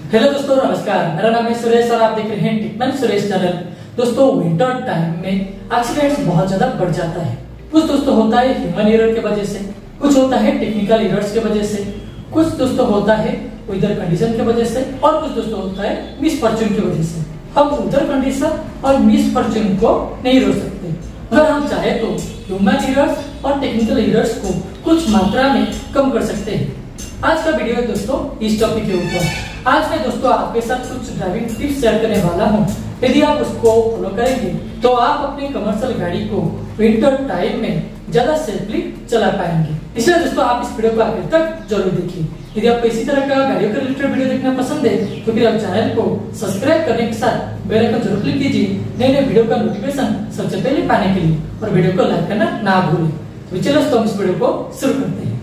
Hello दोस्तों, नमस्कार। मेरा नाम है सुरेश और आप देख रहे हैं टेक्मैन सुरेश चैनल। दोस्तों, विंटर टाइम में एक्सीडेंट्स बहुत ज्यादा बढ़ जाता है। कुछ दोस्तों होता है ह्यूमन एरर के वजह से, कुछ होता है टेक्निकल एरर्स के वजह से, कुछ दोस्तों होता है वेदर कंडीशन के वजह से और कुछ दोस्तों होता है मिसफॉर्चून की वजह से। हम वेदर कंडीशन और मिसफॉर्चून को नहीं रोक सकते, अगर हम चाहे तो ह्यूमन एरर्स और टेक्निकल एरर्स को कुछ मात्रा में कम कर सकते हैं। आज का वीडियो है दोस्तों इस टॉपिक के ऊपर। आज मैं दोस्तों आपके साथ कुछ ड्राइविंग टिप्स शेयर करने वाला हूँ। यदि आप उसको फॉलो करेंगे तो आप अपनी कमर्शियल गाड़ी को विंटर टाइम में ज्यादा सेफली चला पाएंगे। इसलिए दोस्तों आप इस वीडियो को आखिर तक जरूर देखिए। यदि आपको इसी तरह का गाड़ियों के रिलेटेड वीडियो देखना पसंद है तो फिर आप चैनल को सब्सक्राइब करने के साथ बेल आइकन जरूर क्लिक कीजिए नए नए वीडियो का नोटिफिकेशन सबसे पहले पाने के लिए, और वीडियो को लाइक करना ना भूलें। तो चलो दोस्तों हम इस वीडियो को शुरू करते हैं।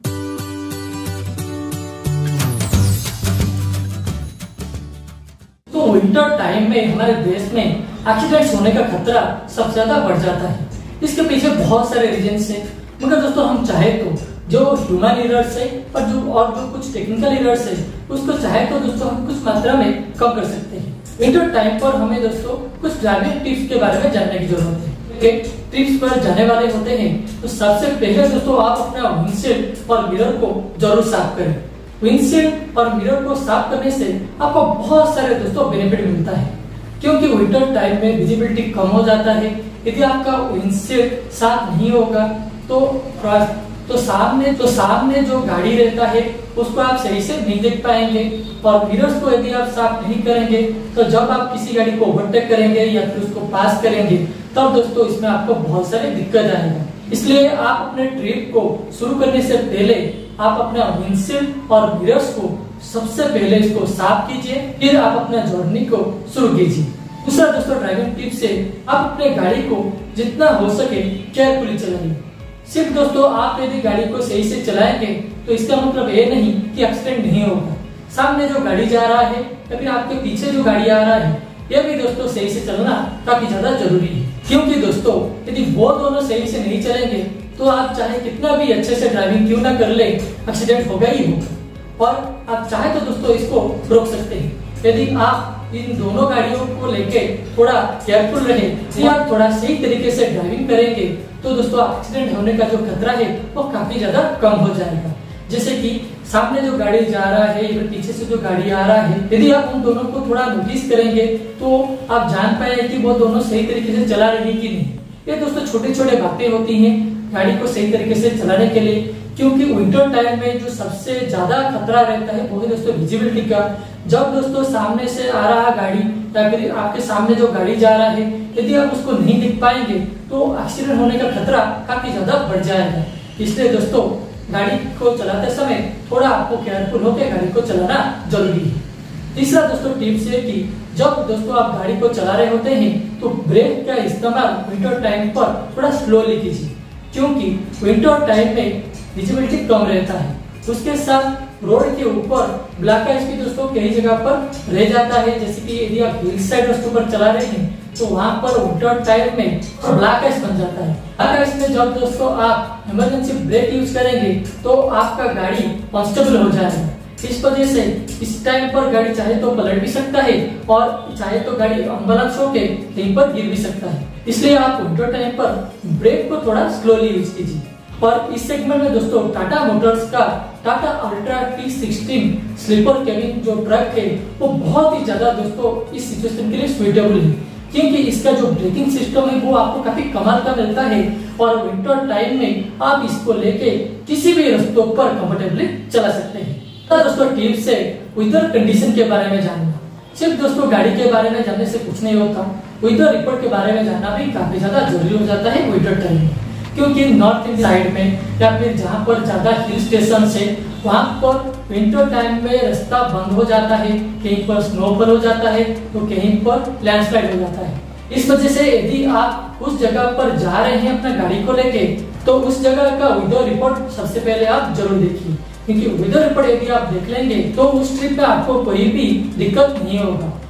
तो विंटर टाइम में हमारे देश में एक्सीडेंट्स होने का खतरा सबसे ज्यादा बढ़ जाता है। इसके पीछे बहुत सारे रीजंस हैं, मगर दोस्तों हम चाहे तो जो ह्यूमन एरर्स है और जो कुछ टेक्निकल एरर्स है उसको चाहे तो दोस्तों हम कुछ मात्रा में कम कर सकते हैं। विंटर टाइम पर हमें दोस्तों कुछ ड्राइविंग टिप्स के बारे में जानने की जरूरत है। टिप्स पर जाने वाले होते हैं तो सबसे पहले दोस्तों आप अपना विंडशील्ड और मिरर को जरूर साफ करें। विंडशील्ड और मिरर को साफ करने से आपको बहुत सारे दोस्तों बेनिफिट मिलता है, क्योंकि विंटर टाइम में विजिबिलिटी कम हो जाता है। यदि आपका विंडशील्ड साफ नहीं होगा तो सामने जो गाड़ी रहता है उसको आप सही से नहीं देख पाएंगे, और मिरर्स को यदि आप साफ नहीं करेंगे तो जब आप किसी गाड़ी को ओवरटेक करेंगे या फिर उसको पास करेंगे तब दोस्तों इसमें आपको बहुत सारी दिक्कत आएगा। इसलिए आप अपने ट्रिप को शुरू करने से पहले आप अपना विंडशील्ड और मिरर्स को सबसे पहले इसको साफ कीजिए, फिर आप अपना जर्नी को शुरू कीजिए। दूसरा दोस्तों ड्राइविंग टिप से आप अपने गाड़ी को जितना हो सके केयरफुली चलाइए। सिर्फ दोस्तों आप यदि गाड़ी को सही से चलाएंगे तो इसका मतलब ये नहीं कि एक्सीडेंट नहीं होगा। सामने जो गाड़ी जा रहा है या फिर आपके पीछे जो गाड़ी आ रहा है यह भी दोस्तों सही से चलना काफी ज्यादा जरूरी है, क्योंकि दोस्तों यदि वो दोनों सही से नहीं चलेंगे तो आप चाहे कितना भी अच्छे से ड्राइविंग क्यों ना कर ले, एक्सीडेंट होगा ही होगा। और आप चाहे तो दोस्तों इसको रोक सकते हैं। यदि आप इन दोनों गाड़ियों को लेके थोड़ा केयरफुल रहे या थोड़ा सही तरीके से ड्राइविंग करेंगे तो दोस्तों एक्सीडेंट होने का जो खतरा है वो काफी ज्यादा कम हो जाएगा। जैसे कि सामने जो गाड़ी जा रहा है या पीछे से जो गाड़ी आ रहा है, यदि आप उन दोनों को थोड़ा नोटिस करेंगे तो आप जान पाए कि वो दोनों सही तरीके से चला रहे हैं कि नहीं। ये दोस्तों छोटे छोटे बातें होती हैं गाड़ी को सही तरीके से चलाने के लिए, क्योंकि विंटर टाइम में जो सबसे ज्यादा खतरा रहता है वो है दोस्तों विजिबिलिटी का। जब दोस्तों सामने से आ रहा गाड़ी या फिर आपके सामने जो गाड़ी जा रहा है यदि आप उसको नहीं दिख पाएंगे तो एक्सीडेंट होने का खतरा काफी ज्यादा बढ़ जाएगा। इसलिए दोस्तों गाड़ी को चलाते समय थोड़ा आपको केयरफुल होकर गाड़ी को चलाना जरूरी है। तीसरा दोस्तों टिप्स है कि जब दोस्तों आप गाड़ी को चला रहे होते हैं तो ब्रेक का इस्तेमाल विंटर टाइम पर थोड़ा स्लोली कीजिए, क्योंकि विंटर टाइम में विजिबिलिटी कम रहता है। उसके साथ रोड के ऊपर ब्लैक आइस भी दोस्तों कई जगह पर रह जाता है। जैसे कि यदि आप हिल साइड रास्तों पर चला रहे हैं तो वहां पर विंटर टाइम में ब्लैक आइस बन जाता है। ब्लैक आइस में जब दोस्तों आप इमरजेंसी ब्रेक यूज करेंगे तो आपका गाड़ी अनस्टेबल हो जाएगा। इस वजह से इस टाइम पर गाड़ी चाहे तो पलट भी सकता है और चाहे तो गाड़ी अनबैलेंस होकर कहीं पर गिर भी सकता है। इसलिए आप विंटर टाइम पर ब्रेक को थोड़ा स्लोली यूज कीजिए। और इस सेगमेंट में दोस्तों टाटा मोटर्स का Tata Ultra T16 sleeper cabin जो ट्रक है वो बहुत ही ज्यादा दोस्तों इस सिचुएशन के लिए सुइटेबल है, क्योंकि इसका जो ब्रेकिंग सिस्टम है वो आपको काफी कमाल का मिलता है और विंटर टाइम में आप इसको लेके किसी भी रास्तों पर कंफर्टेबली चला सकते हैं। तो दोस्तों टिप्स है वेदर कंडीशन के बारे में जानना। सिर्फ दोस्तों गाड़ी के बारे में जानने से कुछ नहीं होता, वेदर रिपोर्ट के बारे में जानना भी काफी ज्यादा जरूरी हो जाता है विंटर टाइम में, क्योंकि नॉर्थ ईस्ट साइड में या फिर जहाँ पर ज्यादा हिल स्टेशन है वहाँ पर विंटर टाइम में रास्ता बंद हो जाता है, कहीं पर स्नोफॉल हो जाता है तो कहीं पर लैंडस्लाइड हो जाता है। इस वजह से यदि आप उस जगह पर जा रहे हैं अपना गाड़ी को लेके तो उस जगह का वेदर रिपोर्ट सबसे पहले आप जरूर देखिए, क्योंकि वेदर रिपोर्ट यदि आप देख लेंगे तो उस ट्रिप में आपको कोई भी दिक्कत नहीं होगा।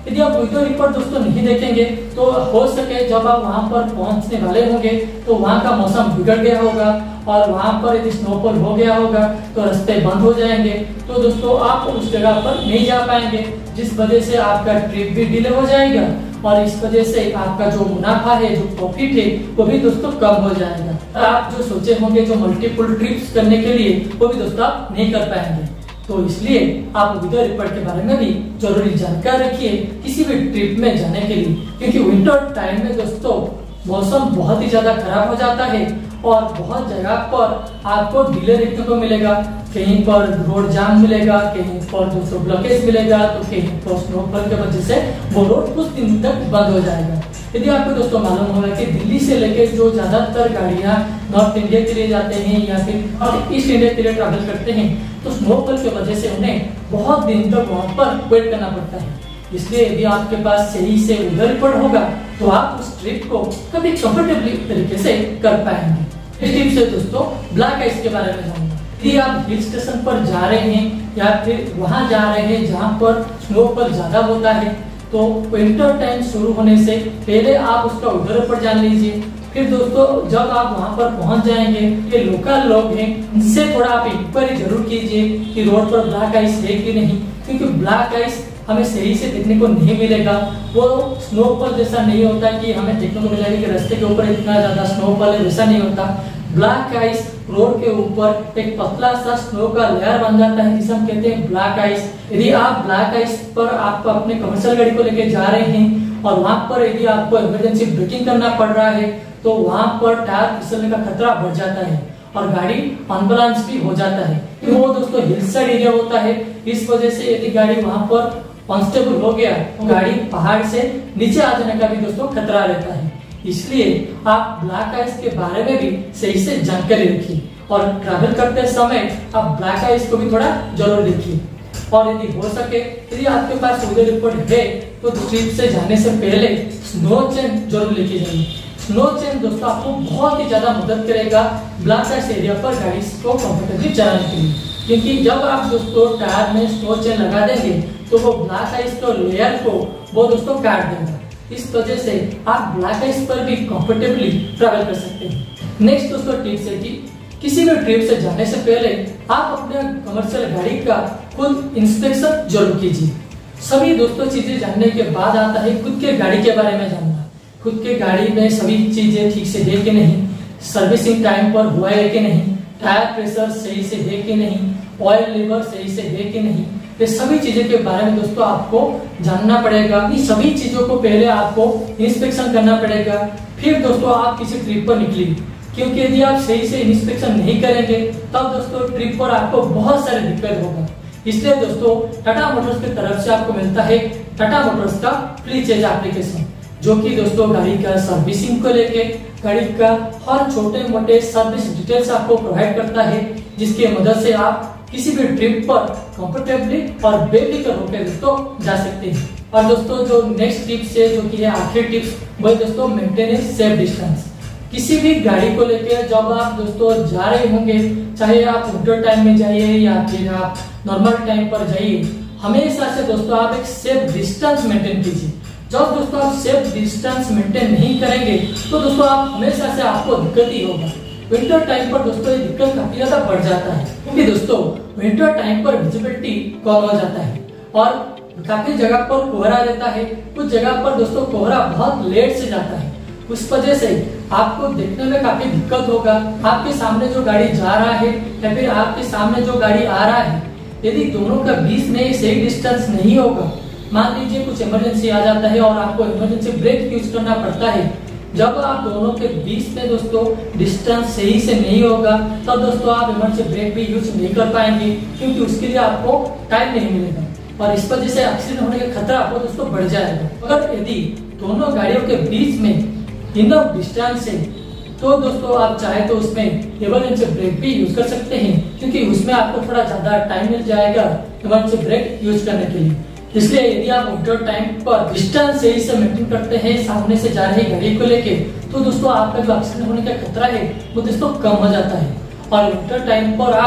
यदि आप वीडियो रिपोर्ट दोस्तों नहीं देखेंगे तो हो सके जब आप वहां पर पहुंचने वाले होंगे तो वहां का मौसम बिगड़ गया होगा और वहां पर यदि स्नोफॉल हो गया होगा तो रास्ते बंद हो जाएंगे, तो दोस्तों आप उस जगह पर नहीं जा पाएंगे, जिस वजह से आपका ट्रिप भी डिले हो जाएगा और इस वजह से आपका जो मुनाफा है, जो प्रॉफिट है, वो भी दोस्तों कम हो जाएगा। आप जो सोचे होंगे जो मल्टीपल ट्रिप्स करने के लिए, वो भी दोस्तों आप नहीं कर पाएंगे। तो इसलिए आप वीडियो रिपोर्ट के बारे में भी जरूरी जानकारी रखिए किसी भी ट्रिप में जाने के लिए, क्योंकि विंटर टाइम में दोस्तों मौसम बहुत ही ज्यादा खराब हो जाता है और बहुत जगह पर आपको डिले देखने को मिलेगा। कहीं पर रोड जाम मिलेगा, कहीं पर दोस्तों ब्लॉकेज मिलेगा, तो कहीं पर स्नोफॉल की वजह से वो रोड कुछ दिन तक बंद हो जाएगा। यदि आपको दोस्तों मालूम होगा कि दिल्ली से लेकर जो ज्यादातर गाड़ियां नॉर्थ इंडिया के लिए जाते हैं या फिर ईस्ट इंडिया के लिए ट्रैवल करते हैं, तो स्नोफॉल की वजह से उन्हें बहुत दिन तक वहां पर वेट करना पड़ता है। इसलिए यदि आपके पास सही से वीडियो रिपोर्ट होगा तो आप उस ट्रिप को कभी कंफर्टेबली तरीके से कर पाएंगे। इस टिप से दोस्तों ब्लैक आइस के बारे में जानूंगा। यदि आप हिल स्टेशन पर जा रहे हैं या फिर वहां जा रहे हैं जहां पर स्नोफॉल ज्यादा होता है, तो विंटर टाइम शुरू होने से पहले आप उसका वीडियो रिपोर्ट जान लीजिए। फिर दोस्तों जब आप वहां पर पहुंच जाएंगे, ये लोकल लोग हैं, उनसे थोड़ा आप इंक्वायरी जरूर कीजिए कि रोड पर ब्लैक आइस है कि नहीं, क्योंकि ब्लैक आइस हमें सही से देखने को नहीं मिलेगा। वो स्नोफॉल जैसा नहीं होता कि हमें देखने को मिलेगा कि रास्ते के ऊपर इतना ज्यादा स्नोफॉल है, वैसा नहीं होता। ब्लैक आइस रोड के ऊपर एक पतला सा स्नो का लेयर बन जाता है, जिसे हम कहते हैं ब्लैक आइस। यदि आप ब्लैक आइस पर आप अपने कमर्शियल गाड़ी को लेकर जा रहे हैं और वहां पर यदि आपको इमरजेंसी ब्रेकिंग करना पड़ रहा है, तो वहां पर टायर फिसलने का खतरा बढ़ जाता है और गाड़ी अनबैलेंस भी हो जाता है। तो वो दोस्तों हिल साइड एरिया होता है, इस वजह से यदि गाड़ी वहां पर अनस्टेबल हो गया तो गाड़ी पहाड़ से नीचे आ जाने का भी दोस्तों खतरा रहता है। इसलिए आप ब्लैक आइस के बारे में भी सही से जानकारी रखिए और ट्रैवल करते समय आप ब्लैक आइस को भी थोड़ा जरूर देखिए। और यदि हो सके, यदि आपके पास वीडियो रिपोर्ट है तो ट्रिप से जाने से पहले स्नो चेन जरूर लेके जाइए। स्नो चेन दोस्तों आपको बहुत ही ज्यादा मदद करेगा ब्लैक आइस एरिया पर गाड़ी को कंफर्टेबली चलाने के लिए, क्योंकि जब आप दोस्तों टायर में स्नो चेन लगा देंगे तो वो ब्लैक आइस के लेयर को वो दोस्तों काट देगा। इस वजह से आप ब्लैक आइस पर भी कंफर्टेबली ट्रैवल कर सकते हैं। नेक्स्ट दोस्तों टिप्स है कि किसी भी ट्रिप से जाने से पहले आप अपने कमर्शियल गाड़ी का खुद इंस्पेक्शन जरूर कीजिए। सभी दोस्तों चीजें जानने के बाद आता है खुद के गाड़ी के बारे में जानना। खुद के गाड़ी में सभी चीजें ठीक से है कि नहीं, सर्विसिंग टाइम पर हुआ है कि नहीं, टायर प्रेशर सही से है कि नहीं, ऑयल लीवर सही से है कि नहीं, ये सभी चीजों के बारे में दोस्तों आपको जानना पड़ेगा। इन सभी चीजों को पहले आपको इंस्पेक्शन करना पड़ेगा, फिर दोस्तों आप किसी ट्रिप पर निकलिए, क्योंकि यदि आप सही से इंस्पेक्शन नहीं करेंगे तब दोस्तों ट्रिप पर आपको बहुत सारे दिक्कत होगा। इसलिए दोस्तों टाटा मोटर्स की तरफ से आपको मिलता है टाटा मोटर्स का फ्री चेंज एप्लीकेशन, जो कि दोस्तों गाड़ी का सर्विसिंग को लेके गाड़ी का हर छोटे मोटे सर्विस डिटेल्स आपको प्रोवाइड करता है, जिसकी मदद से आप किसी भी ट्रिप पर कंफर्टेबली और बेफिक्र होकर दोस्तों जा सकते हैं। और दोस्तों जो नेक्स्ट टिप्स है, जो कि है आखिरी टिप्स, वो दोस्तों मेंटेनेंस सेफ डिस्टेंस। किसी भी गाड़ी को लेकर जब आप दोस्तों जा रहे होंगे, चाहे आप विंटर टाइम में जाइए या फिर आप नॉर्मल टाइम पर जाइए, हमेशा से दोस्तों आप एक सेफ डिस्टेंस मेंटेन कीजिए। जब दोस्तों आप सेफ डिस्टेंस मेंटेन नहीं करेंगे तो दोस्तों आप हमेशा से आपको दिक्कत ही होगा। विंटर टाइम पर दोस्तों ये दिक्कत काफी ज्यादा बढ़ जाता है, क्योंकि दोस्तों विंटर टाइम पर विजिबिलिटी कम हो जाता है और काफी जगह पर कोहरा रहता है। कुछ जगह पर दोस्तों कोहरा बहुत लेट से जाता है, उस वजह से आपको देखने में काफी दिक्कत होगा। आपके सामने जो गाड़ी जा रहा है या फिर आपके सामने जो गाड़ी आ रहा है, यदि दोनों का बीच में सही डिस्टेंस नहीं होगा, मान लीजिए कुछ इमरजेंसी आ जाता है और आपको इमरजेंसी ब्रेक यूज करना पड़ता है, जब आप दोनों के बीच में दोस्तों डिस्टेंस सही से नहीं होगा तब दोस्तों आप इमरजेंसी ब्रेक भी यूज नहीं कर पाएंगे, क्योंकि उसके लिए आपको टाइम नहीं मिलेगा और इस वजह से एक्सीडेंट होने का खतरा आपको दोस्तों बढ़ जाएगा। अगर यदि दोनों गाड़ियों के बीच में इनफ डिस्टेंस है तो दोस्तों आप चाहे तो उसमें इमरजेंसी ब्रेक भी यूज कर सकते हैं, क्योंकि उसमें आपको थोड़ा ज्यादा टाइम मिल जाएगा इमरजेंसी ब्रेक यूज करने के लिए। इसलिए यदि आप विंटर टाइम पर डिस्टेंस सही से मेंटेन करते हैं सामने से जा रही गाड़ी को लेके, तो दोस्तों आपका जो एक्सीडेंट होने का खतरा है वो दोस्तों कम हो जाता है। और विंटर टाइम पर आप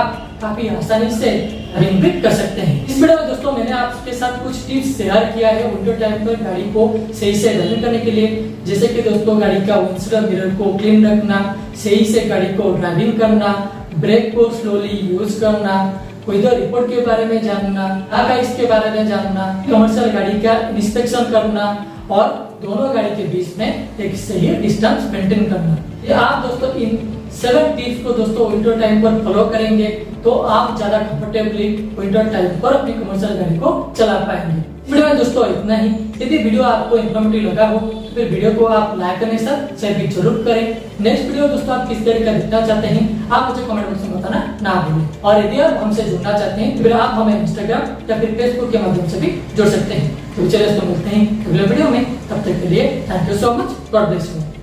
काफी आसानी से ड्राइविंग भी कर सकते हैं। इस वीडियो में दोस्तों मैंने आपके साथ कुछ टिप्स शेयर किया है विंटर टाइम पर गाड़ी को सही से रनिंग करने के लिए, जैसे कि दोस्तों गाड़ी का विंडशील्ड मिरर को क्लीन रखना, सही से गाड़ी को ड्राइविंग करना, ब्रेक को स्लोली यूज करना, वेदर रिपोर्ट के बारे में जानना, आकाश के बारे में जानना, कमर्शियल गाड़ी का इंस्पेक्शन करना और दोनों गाड़ी के बीच में एक सही डिस्टेंस मेंटेन करना। ये आप दोस्तों इन 7 टिप्स को दोस्तों विंटर टाइम पर फॉलो करेंगे तो आप ज्यादा कंफर्टेबली विंटर टाइम पर अपनी कमर्शियल गाड़ी को चला पाएंगे। वीडियो में दोस्तों इतना ही। यदि वीडियो आपको इन्फॉर्मेटिव लगा हो तो फिर वीडियो को आप लाइक करने के साथ शेयर भी जरूर करें। नेक्स्ट वीडियो दोस्तों आप किस तरह का देखना चाहते हैं आप मुझे कमेंट बॉक्स में बताना ना भूलें। और यदि आप हमसे जुड़ना चाहते हैं तो फिर आप हमें इंस्टाग्राम या फिर फेसबुक के माध्यम से भी जुड़ सकते हैं। तो चलिए दोस्तों मिलते हैं अगले वीडियो में, तब तक के लिए thank you so much, God bless you.